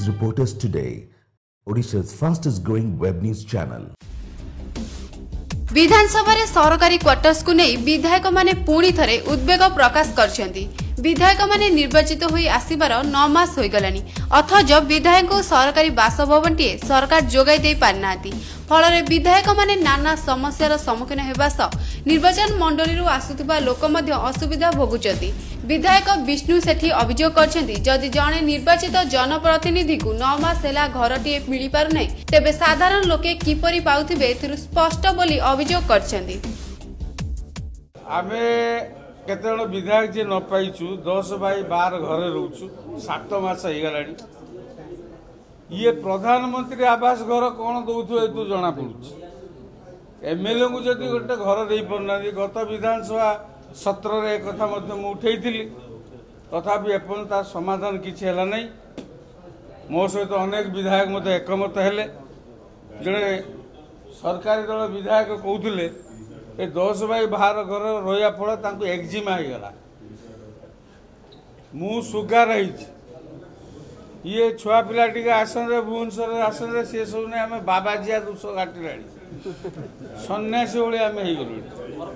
News Reporters Today, Odisha's fastest growing web news channel. विधानसभा रे सरकारी quarters को नहीं विधायक माने पुणी थरे उद्वेग प्रकाश करछंती। विधायक माने निर्वाचित होई आसीबार 9 मास होई गलानी, अथच विधायक को सरकारी बासभवन टी सरकार जोगाई दे पारनाती। फल रे विधायक माने नाना समस्यार सम्मुखीन हेबा सह निर्वाचन मंडली रु आसुथिबा लोक मध्य असुविधा भोगुचंती। विधायक विष्णु सेठी अभियोग करछंती, जदि जणे निर्वाचित जनप्रतिनिधि को 9 मास हेला घरटी मिली पारु नै, तेबे साधारण लोके किपरि पाउथिबे एथिरु स्पष्ट बोली अभियोग करछंती। आमे केतेजण विधायक जे न पाइछु 10 बाई 12 घरे रहउछु 7 मास हे गलाडी। ये प्रधानमंत्री आवास घर कौन दौथु एतु जना पड़ुछि। एमएलए को जदि गोटे घर दे पड़ना, गत विधानसभा सत्र रे कथा मध्य मु उठेइथिली, तथापि एपन ता समाधान किछि हला नै। मो सहित अनेक विधायक मते एकमत हेले। जणे सरकारी दल विधायक कहउथिले ए 10 बाई 12 घर रोया फल तांको एक्जिमा हे गला। मु सुगा रहिछि। ये छुआ पिला टिके आसन रे भुवनेश्वर आसन रे से सब ने हमें बाबाजिया 200 गाटी लाड़ी सन्यासी ओले हमें हे गलु।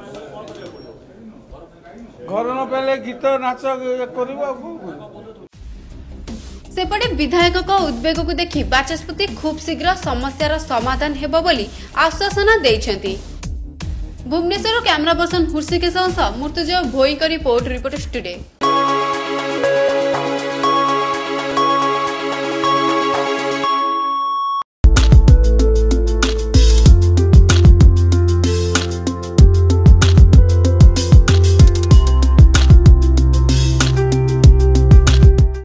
घर न पहले गीत नाच करबो। सेपटे विधायक को उद्वेग को देखि बाचस्पति खूब शीघ्र समस्यार समाधान हेबो बोली आश्वासन दैछंती। Bhubaneswar camera person Hrushikesh Murtijay Bhoi report today.